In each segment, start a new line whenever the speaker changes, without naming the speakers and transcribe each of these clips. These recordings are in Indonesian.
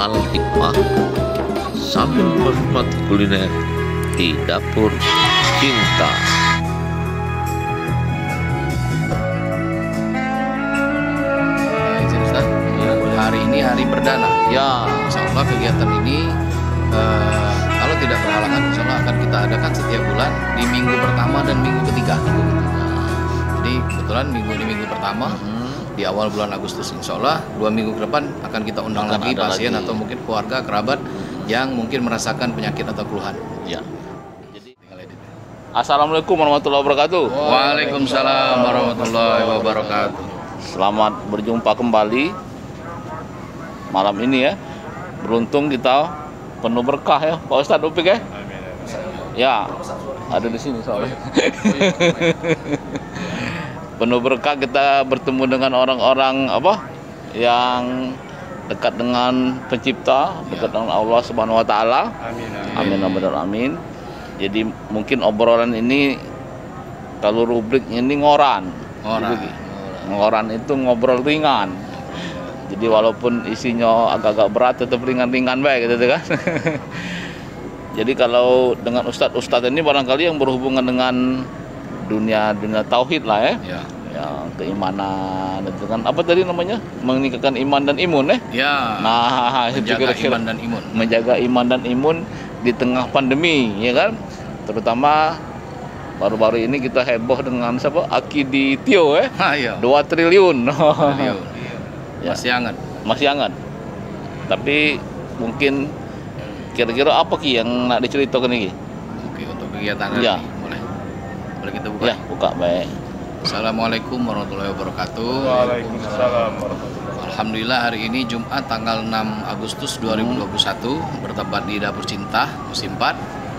halal hikmah sambil menikmati kuliner di dapur cinta.
Izin Ustaz, hari ini hari perdana.
Ya,
Insya Allah kegiatan ini kalau tidak berhalangan, insya Allah akan kita adakan setiap bulan di minggu pertama dan minggu ketiga. Jadi kebetulan minggu pertama di awal bulan Agustus, insya Allah 2 minggu ke depan akan kita undang
Akan
lagi
ada
pasien
lagi.
atau mungkin keluarga kerabat yang mungkin merasakan penyakit atau keluhan.
ya.
Jadi tinggal edit.
Assalamualaikum warahmatullahi wabarakatuh.
Waalaikumsalam warahmatullahi wabarakatuh.
Selamat berjumpa kembali malam ini ya. Beruntung kita penuh berkah ya, Pak Ustadz Upik ya. Ya, ada di sini soalnya. Penuh berkah kita bertemu dengan orang-orang yang dekat dengan pencipta, dekat dengan Allah Subhanahu wa taala. Amin amin amin. Jadi mungkin obrolan ini kalau rubriknya ini ngoran. Ngoran itu ngobrol ringan. Jadi walaupun isinya agak-agak berat tetap ringan-ringan baik gitu kan. Jadi kalau dengan ustadz-ustadz ini barangkali yang berhubungan dengan dunia tauhid lah ya. Ya, keimanan itu kan apa tadi namanya? Meningkatkan iman dan imun ya.
Ya.
Nah, itu
Menjaga
kira-kira
iman dan imun.
menjaga iman dan imun di tengah pandemi ya kan. Terutama baru-baru ini kita heboh dengan siapa? Akidi Tio ya.
Iya.
2 triliun.
Iya.
Ya.
Masih hangat.
Masih hangat. Tapi mungkin kira-kira apa Ki yang nak diceritakan ini?
Oke, untuk kegiatan hari
Ya.
ini boleh kita buka.
Ya, buka baik.
Assalamualaikum warahmatullahi wabarakatuh.
Waalaikumsalam warahmatullahi wabarakatuh.
Alhamdulillah hari ini Jumat tanggal 6 Agustus 2021 bertempat di Dapur Cinta musim 4.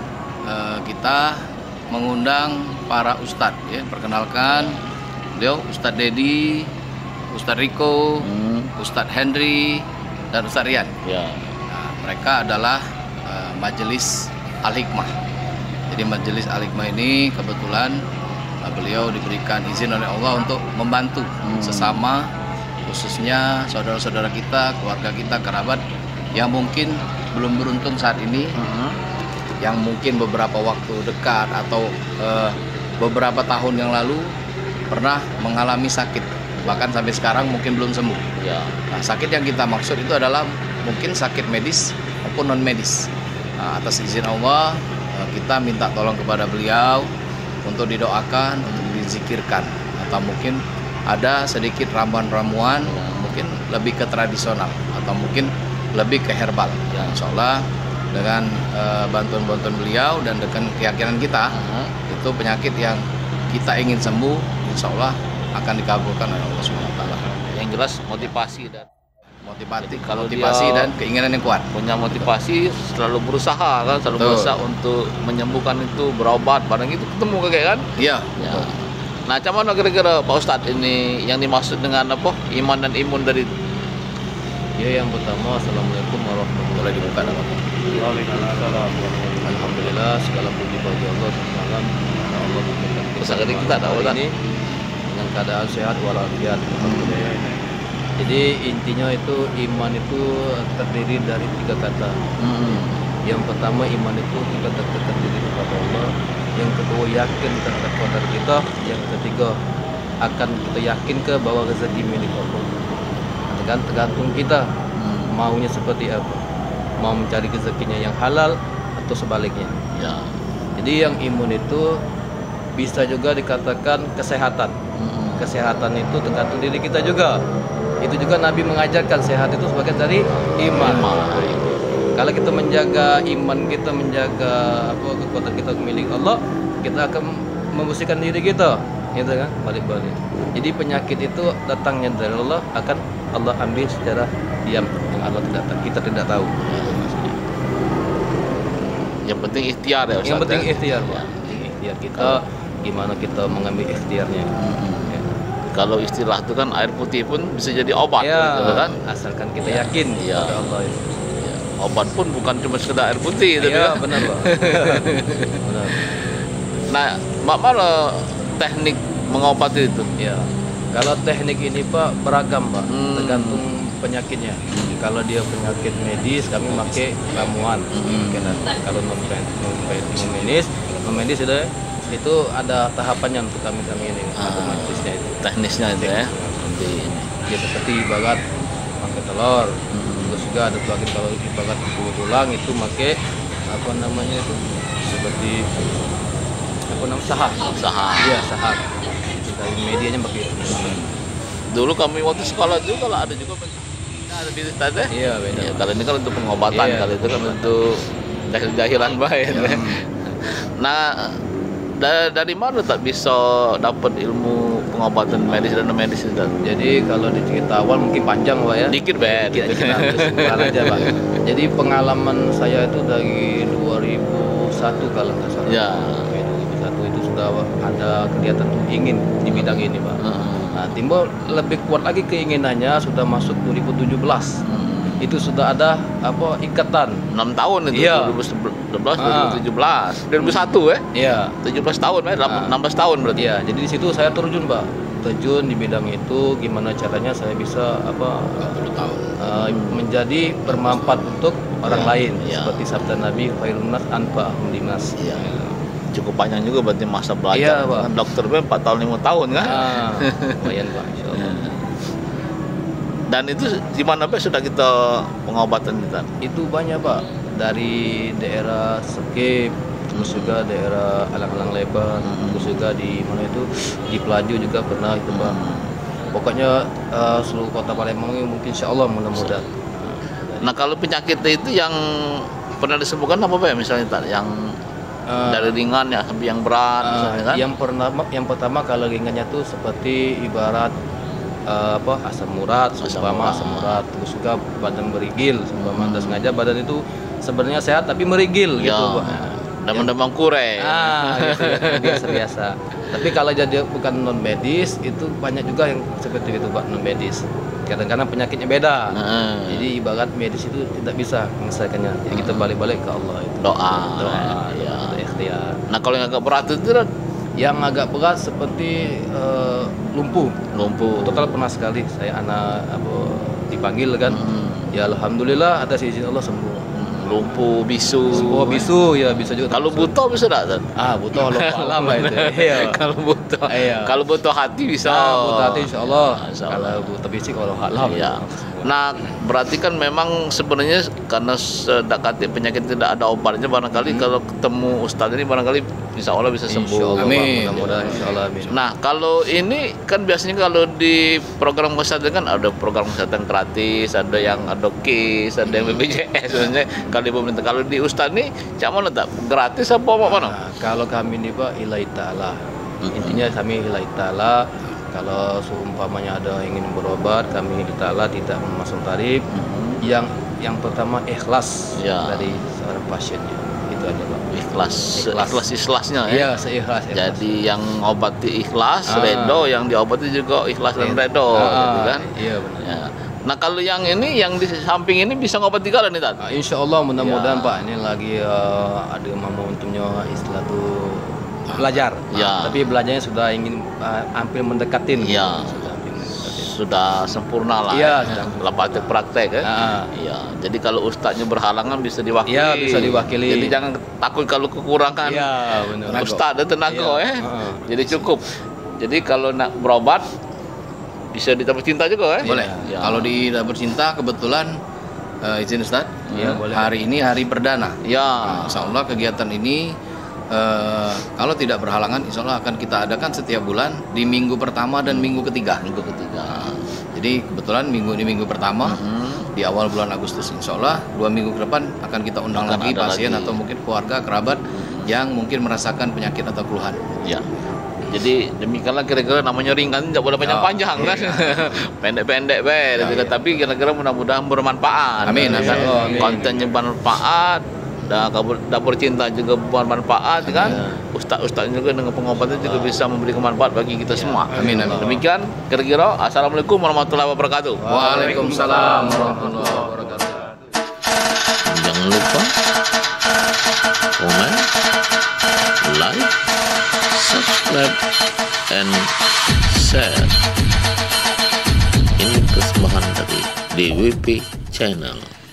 Kita mengundang para ustadz ya. Perkenalkan beliau Ustadz Dedi, Ustadz Riko, Ustadz Henry dan Ustadz Rian.
Ya.
Nah, mereka adalah Majelis Al-Hikmah. Jadi Majelis Al-Hikmah ini kebetulan beliau diberikan izin oleh Allah untuk membantu sesama, khususnya saudara-saudara kita, keluarga kita, kerabat yang mungkin belum beruntung saat ini, yang mungkin beberapa waktu dekat atau beberapa tahun yang lalu pernah mengalami sakit, bahkan sampai sekarang mungkin belum sembuh.
Ya.
Nah, sakit yang kita maksud itu adalah mungkin sakit medis maupun non medis. Nah, atas izin Allah kita minta tolong kepada beliau untuk didoakan, untuk dizikirkan, atau mungkin ada sedikit ramuan-ramuan, mungkin lebih ke tradisional atau mungkin lebih ke herbal. Ya, insya Allah dengan bantuan-bantuan beliau dan dengan keyakinan kita, itu penyakit yang kita ingin sembuh, insya Allah akan dikabulkan oleh Allah SWT.
Yang jelas motivasi dan
Kalau
Jadi
motivasi
dia
dan keinginan yang kuat.
punya motivasi selalu berusaha kan, selalu
Betul.
berusaha untuk menyembuhkan itu, berobat, barang itu ketemu kakek kan?
Iya.
Ya. Nah, macam mana kira-kira Pak Ustadz ini yang dimaksud dengan apa? Iman dan imun dari itu?
Ya, yang pertama Assalamualaikum warahmatullahi
Boleh dibuka
wabarakatuh.
Waalaikumsalam warahmatullahi
Alhamdulillah segala puji bagi Allah Subhanahu wa Allah memberikan
Besar kali kita tahu,
hari
kan?
ini dengan keadaan sehat walafiat. Jadi intinya itu iman itu terdiri dari 3 kata. Yang pertama iman itu kita terdiri kepada Allah. Yang kedua yakin terhadap qadar kita. Yang ketiga akan kita yakin ke bahwa rezeki milik Allah. Tergantung kita maunya seperti apa. Mau mencari rezekinya yang halal atau sebaliknya.
Ya.
Jadi yang imun itu bisa juga dikatakan kesehatan. Kesehatan itu tergantung diri kita juga. Itu juga Nabi mengajarkan sehat itu sebagai dari iman. Kalau kita menjaga iman kita, menjaga kekuatan kita milik Allah, kita akan membersihkan diri kita, gitu kan? Balik-balik. Jadi penyakit itu datangnya dari Allah, akan Allah ambil secara diam yang Allah kita tidak tahu.
Yang penting ikhtiar ya Ustadz.
Yang penting
ya?
ikhtiar, Pak. Ikhtiar kita, gimana kita mengambil ikhtiarnya. Ya.
Kalau istilah itu kan air putih pun bisa jadi obat,
Ya,
gitu kan?
asalkan kita yakin
Ya.
kepada Allah itu.
Ya, obat pun bukan cuma sekedar air putih, gitu
Iya,
kan?
benar, Pak. Benar.
Nah, mana teknik mengobati itu?
Ya. Kalau teknik ini Pak beragam Pak, tergantung penyakitnya. Kalau dia penyakit medis kami pakai ramuan. Kalau non medis itu ada tahapannya untuk kami ini medisnya itu.
Teknisnya itu ya.
Ya seperti ibarat pakai telur. Terus juga ada lagi kalau ibarat tulang itu pakai apa namanya itu seperti apa namanya sahak. Iya sahak. Dari medianya pakai itu.
Dulu kami waktu sekolah juga kalau ada juga ada di tadi.
Iya beda.
Ya, kalau ini kan untuk pengobatan,
Iya,
kalau itu kan untuk jahil-jahilan baik. Nah, dari mana tak bisa dapat ilmu pengobatan medis dan non medis itu?
Jadi kalau cerita awal mungkin panjang Pak ya.
Dikit bet.
Dikit aja Pak. Jadi pengalaman saya itu dari 2001 kalau nggak salah.
Ya.
2001 itu sudah ada kegiatan ingin di bidang ini Pak. Nah, timbul lebih kuat lagi keinginannya sudah masuk 2017. Itu sudah ada apa ikatan
6 tahun itu,
iya.
2011, 2017, 2001 ya?
Iya.
17 tahun ya, 16 tahun berarti.
Iya, jadi di situ saya terjun Pak. Terjun di bidang itu gimana caranya saya bisa apa
20 tahun.
Menjadi bermanfaat untuk orang lain
Iya.
seperti sabda Nabi khairun nas anfa'uhum linnas.
Iya. Cukup panjang juga berarti masa belajar.
Iya, Pak.
Kan dokter kan 4 tahun 5 tahun kan?
Lumayan Pak, insyaallah.
Dan itu di mana Pak sudah kita pengobatan kita?
Itu banyak Pak, dari daerah Sekip, terus juga daerah Alang-alang Leban, terus juga di mana itu di Pelaju juga pernah itu Pak. Pokoknya seluruh kota Palembang ini mungkin insyaallah mudah-mudahan.
Nah kalau penyakit itu yang pernah disembuhkan apa Pak? Misalnya tak yang dari ringan ya sampai yang berat misalnya kan?
Yang pertama kalau ringannya tuh seperti ibarat asam urat, asam urat, terus juga badan berigil, anda sengaja badan itu sebenarnya sehat tapi merigil
Ya.
gitu Pak.
Demam-demam kurek.
Gitu, biasa-biasa. Tapi kalau jadi bukan non medis itu banyak juga yang seperti itu Pak, non medis. Kadang-kadang penyakitnya beda. Jadi ibarat medis itu tidak bisa menyelesaikannya. Jadi kita balik-balik ke Allah itu.
Doa.
Ya. Ikhtiar.
Nah kalau yang agak berat itu
Yang agak berat seperti lumpuh. Total pernah sekali saya dipanggil kan. Ya alhamdulillah atas izin Allah sembuh.
lumpuh, bisu.
Oh, bisu ya bisa juga.
Kalau buta bisa tak?
Buta Allah lama itu. Iya.
Kalau buta.
Iya.
Kalau buta hati bisa.
Buta hati insyaallah.
Insyaallah.
Kalau buta fisik Allah alam.
Iya. Nah, berarti kan memang sebenarnya karena sedekati penyakit tidak ada obatnya, barangkali kalau ketemu ustaz ini barangkali insya Allah bisa sembuh.
Insyaallah,
Amin.
mudah-mudahan insyaallah amin.
Nah, kalau ini kan biasanya kalau di program kesehatan kan ada program kesehatan gratis, ada yang ada KIS, ada yang BPJS sebenarnya. Kalau di pemerintah, kalau di ustaz ini cak mana tak? Gratis apa mana?
Nah, kalau kami ini Pak ilahi ta'ala. Intinya kami ilahi ta'ala. Kalau seumpamanya ada yang ingin berobat, kami ilahi ta'ala tidak memasang tarif. Yang pertama ikhlas dari seorang pasiennya. Itu aja Pak.
Ikhlasnya ya.
Iya, seikhlas.
Jadi yang obati ikhlas, redo, yang diobati juga ikhlas dan redo, gitu kan?
Iya benar.
Ya. Nah kalau yang ini, yang di samping ini bisa ngobati kalian nih Tat?
Insya Allah mudah-mudahan
Ya.
Pak, ini lagi ada momentumnya istilah tuh belajar.
Ya.
Tapi belajarnya sudah ingin hampir mendekatin.
Ya.
Sudah hampir mendekatin.
Sudah sempurna lah.
Iya,
ya.
sudah.
Praktek ya.
Ah.
Iya. Jadi kalau ustadznya berhalangan bisa diwakili.
Iya, bisa diwakili.
Jadi jangan takut kalau kekurangan.
Iya, benar.
Ustadz dan tenaga
Iya.
ya. Jadi cukup. Jadi kalau nak berobat bisa ditambah cinta juga ya.
Boleh.
Ya.
Kalau di Dapur Cinta kebetulan izin Ustaz.
Iya, boleh.
Hari ini hari perdana.
Ya.
Insya Allah kegiatan ini kalau tidak berhalangan Insya Allah akan kita adakan setiap bulan di minggu pertama dan minggu ketiga. Jadi kebetulan minggu pertama di awal bulan Agustus Insya Allah 2 minggu ke depan akan kita undang
Akan
lagi
ada
pasien
lagi.
atau mungkin keluarga kerabat yang mungkin merasakan penyakit atau keluhan.
Ya. Jadi demikianlah kira-kira namanya ringan, tidak boleh panjang-panjang kan. Pendek-pendek tapi kira-kira mudah-mudahan bermanfaat.
Amin,
Ya kan?
amin.
Kontennya bermanfaat. Dan Dapur Cinta juga bermanfaat kan. Ustaz-ustaz juga dengan pengobatan juga bisa memberi manfaat bagi kita semua.
Amin, amin.
Demikian kira-kira. Assalamualaikum warahmatullahi wabarakatuh.
Waalaikumsalam warahmatullahi wabarakatuh.
Jangan lupa komen, like, subscribe, and share. Ini persembahan dari
di WP Channel.